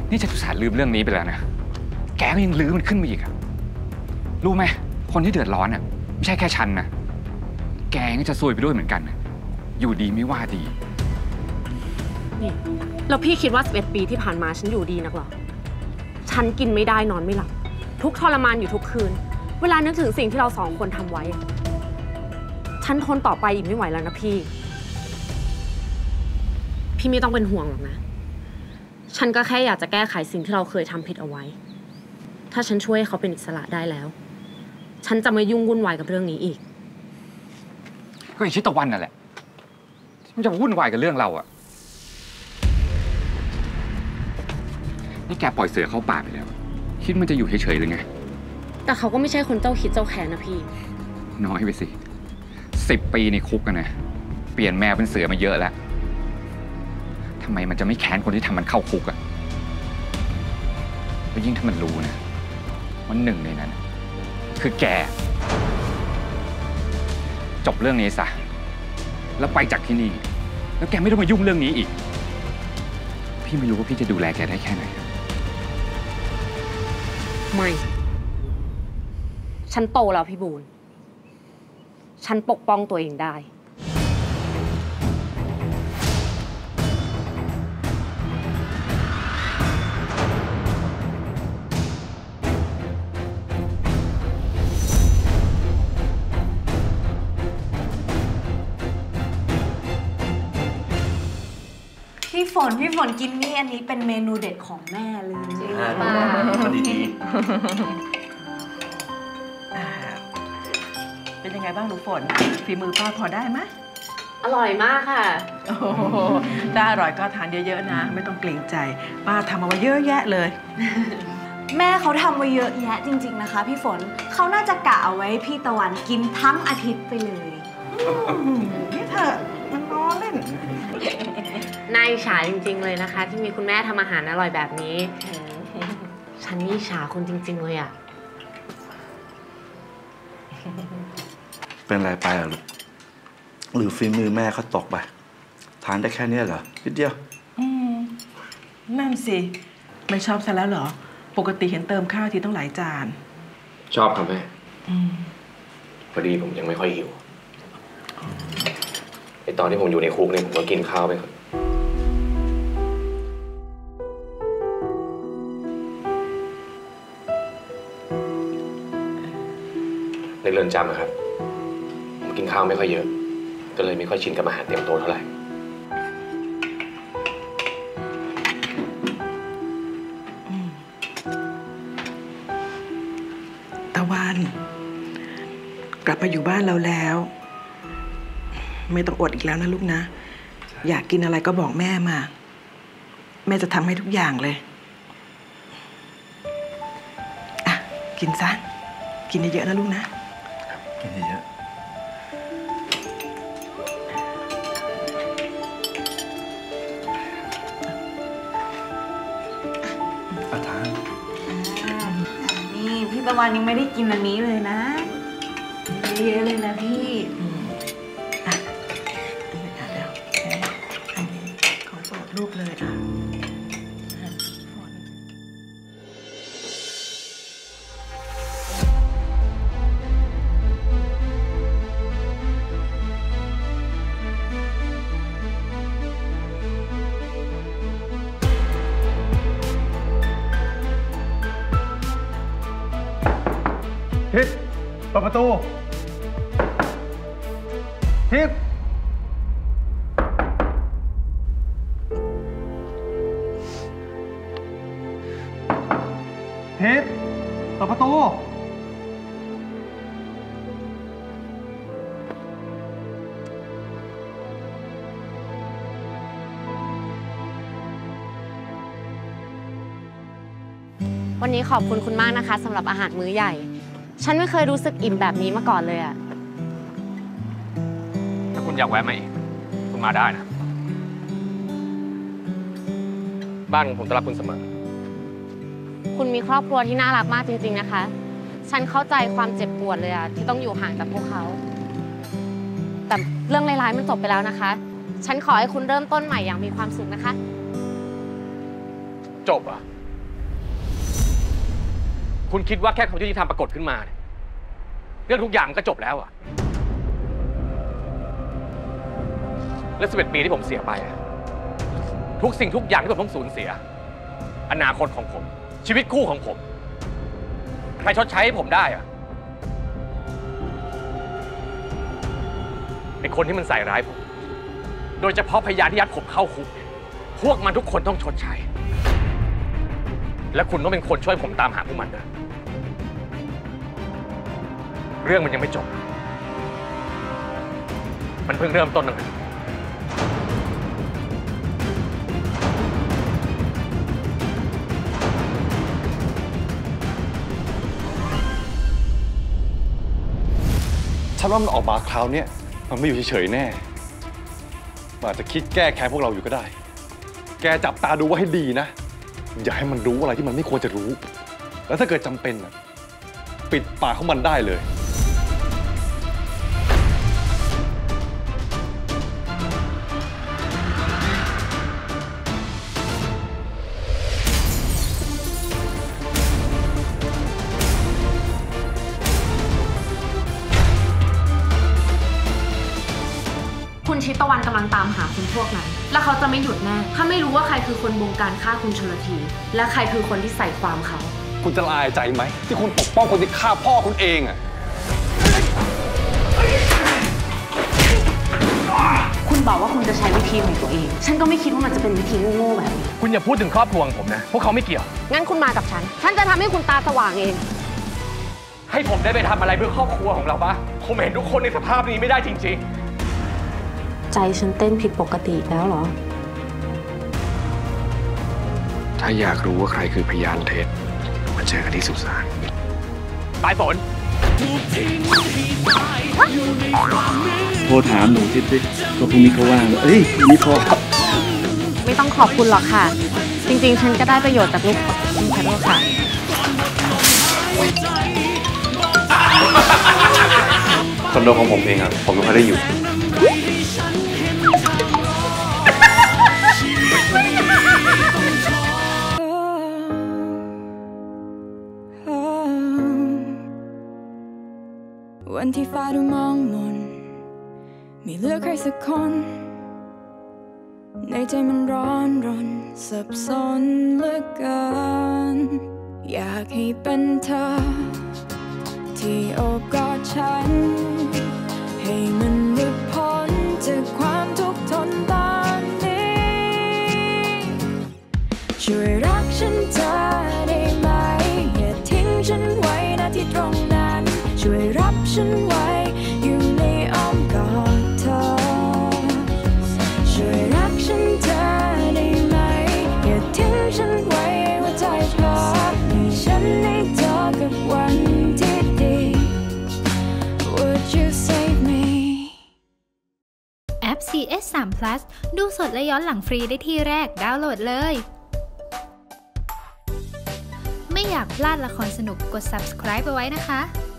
นี่จะทุสาลืมเรื่องนี้ไปแล้วนะแกก็ยังลื้อมันขึ้นมาอีกอะรู้ไหมคนที่เดือดร้อนอ่ะไม่ใช่แค่ฉันนะแกก็จะซวยไปด้วยเหมือนกันนะอยู่ดีไม่ว่าดีนี่แล้วพี่คิดว่า11 ปีที่ผ่านมาฉันอยู่ดีนักหรอฉันกินไม่ได้นอนไม่หลับทุกทรมานอยู่ทุกคืนเวลานึกถึงสิ่งที่เรา2 คนทำไว้ฉันทนต่อไปอีกไม่ไหวแล้วนะพี่ไม่ต้องเป็นห่วงหรอกนะฉันก็แค่อยากจะแก้ไขสิ่งที่เราเคยทำผิดเอาไว้ถ้าฉันช่วยให้เขาเป็นอิสระได้แล้วฉันจะไม่ยุ่งวุ่นวายกับเรื่องนี้อีกก็อย่างชิตะวันนั่นแหละมันจะวุ่นวายกับเรื่องเราอะนี่แกปล่อยเสือเข้าป่าไปแล้วคิดมันจะอยู่เฉยๆหรือไงแต่เขาก็ไม่ใช่คนเจ้าคิดเจ้าแค้นนะพี่น้อยไปสิ10 ปีในคุกกันนะเปลี่ยนแมวเป็นเสือมาเยอะแล้วทำไมมันจะไม่แค้นคนที่ทำมันเข้าคุกอะแล้วยิ่งถ้ามันรู้นะว่าหนึ่งในนั้นคือแกจบเรื่องนี้ซะแล้วไปจากที่นี่แล้วแกไม่ต้องมายุ่งเรื่องนี้อีกพี่ไม่รู้ว่าพี่จะดูแลแกได้แค่ไหนไม่ฉันโตแล้วพี่บูลฉันปกป้องตัวเองได้พี่ฝนกินนี่อันนี้เป็นเมนูเด็ดของแม่เลยจริงป่ะดีเป็นยังไงบ้างหนูฝนฝีมือป้าพอได้ไหมอร่อยมากค่ะโอ้ถ้าอร่อยก็ทานเยอะๆนะไม่ต้องเกรงใจป้าทำเอาไว้เยอะแยะเลยแม่เขาทำไว้เยอะแยะจริงๆนะคะพี่ฝนเขาน่าจะกะเอาไว้พี่ตะวันกินทั้งอาทิตย์ไปเลยนี่เธอมันล้อเล่นน่าอิจฉาจริงๆเลยนะคะที่มีคุณแม่ทำอาหารอร่อยแบบนี้ฉันนี่อิจฉาคนจริงๆเลยอ่ะเป็นอะไรไปอ่ะลูกหรือฝีมือแม่เขาตกไปทานได้แค่นี้เหรอนิดเดียวนั่นสิไม่ชอบซะแล้วเหรอปกติเห็นเติมข้าวทีต้องหลายจานชอบครับแม่พอดีผมยังไม่ค่อยหิวไอตอนที่ผมอยู่ในคุกเนี่ยผมก็กินข้าวไปครับในเรือนจำนะครับผมกินข้าวไม่ค่อยเยอะก็เลยไม่ค่อยชินกับอาหารเต็มโต๊ะเท่าไหร่ตะวันกลับมาอยู่บ้านเราแล้วไม่ต้องอดอีกแล้วนะลูกนะอยากกินอะไรก็บอกแม่มาแม่จะทำให้ทุกอย่างเลยอ่ะกินซะกินเยอะๆนะลูกนะกินเยอะอาทานนี่พี่ตะวันยังไม่ได้กินอันนี้เลยนะเยอะเลยนะพี่อ่ะเดี๋ยวอันนี้ขอโปรดลูกเลยอ่ะทิพย์เปิดประตูทิพย์ทิพย์เปิดประตูวันนี้ขอบคุณคุณมากนะคะสำหรับอาหารมื้อใหญ่ฉันไม่เคยรู้สึกอิ่มแบบนี้มาก่อนเลยอะถ้าคุณอยากแวะมาอีกคุณมาได้นะบ้านของผมต้อนรับคุณเสมอคุณมีครอบครัวที่น่ารักมากจริงๆนะคะฉันเข้าใจความเจ็บปวดเลยอะที่ต้องอยู่ห่างจากพวกเขาแต่เรื่องร้ายๆมันจบไปแล้วนะคะฉันขอให้คุณเริ่มต้นใหม่อย่างมีความสุขนะคะจบอ่ะคุณคิดว่าแค่ความยุติธรรมปรากฏขึ้นมาเนี่ยเรื่องทุกอย่างมันก็จบแล้วอะและ11 ปีที่ผมเสียไปอะทุกสิ่งทุกอย่างที่ผมต้องสูญเสียอนาคตของผมชีวิตคู่ของผมใครชดใช้ให้ผมได้อะไอ้คนที่มันใส่ร้ายผมโดยเฉพาะพยานที่ยัดผมเข้าคุกพวกมันทุกคนต้องชดใช้และคุณต้องเป็นคนช่วยผมตามหาพวกมันด้วยเรื่องมันยังไม่จบมันเพิ่งเริ่มต้นนะฉันว่ามันออกมาคราวนี้มันไม่อยู่เฉยๆแน่มันอาจจะคิดแก้แค้นพวกเราอยู่ก็ได้แกจับตาดูไว้ให้ดีนะอย่าให้มันรู้อะไรที่มันไม่ควรจะรู้แล้วถ้าเกิดจำเป็นปิดปากของมันได้เลยคุณชิตวันกำลังตามหาคนพวกนั้นและเขาจะไม่หยุดแน่ถ้าไม่รู้ว่าใครคือคนบงการฆ่าคุณชลธีและใครคือคนที่ใส่ความเขาคุณจะละอายใจไหมที่คุณปกป้องคนที่ฆ่าพ่อคุณเองคุณบอกว่าคุณจะใช้วิธีของตัวเองฉันก็ไม่คิดว่ามันจะเป็นวิธีโง่ๆแบบนี้คุณอย่าพูดถึงครอบครัวของผมนะพวกเขาไม่เกี่ยวงั้นคุณมากับฉันจะทำให้คุณตาสว่างเองให้ผมได้ไปทำอะไรเพื่อครอบครัวของเราปะผมเห็นทุกคนในสภาพนี้ไม่ได้จริงๆใจฉันเต้นผิดปกติแล้วเหรอถ้าอยากรู้ว่าใครคือพยานเท็จมาเจอกันที่สุสานปลายฝนโทรถามหนูทิพย์สิก็พรุ่งนี้เขาว่างเอ้ยพรุ่งนี้เขาไม่ต้องขอบคุณหรอกค่ะจริงๆฉันก็ได้ประโยชน์จากลูกคุณขอโทษค่ะคอนโดของผมเองผมไม่ค่อยได้อยู่วันที่ฟ้าดูมองมนไม่เหลือใครสักคนในใจมันร้อนรนสับสนเหลือเกินอยากให้เป็นเธอที่โอบกอดฉันให้มันหลุดพ้นจากความทุกข์ทนตอนนี้ช่วยรักฉันเธอได้ไหมอย่าทิ้งฉันไว้ณที่ตรงนั้นช่วยรับฉันไว้อยู่ในอ้อมกอดเธอช่วยรักฉันเธอได้ไหมอย่าทิ้งฉันไว้หัวใจเธอให้ฉันได้เจอกับวันที่ดี Would you save me แอป CS3 Plus ดูสดและย้อนหลังฟรีได้ที่แรกดาวน์โหลดเลยไม่อยากพลาดละครสนุกกด subscribe ไปไว้นะคะ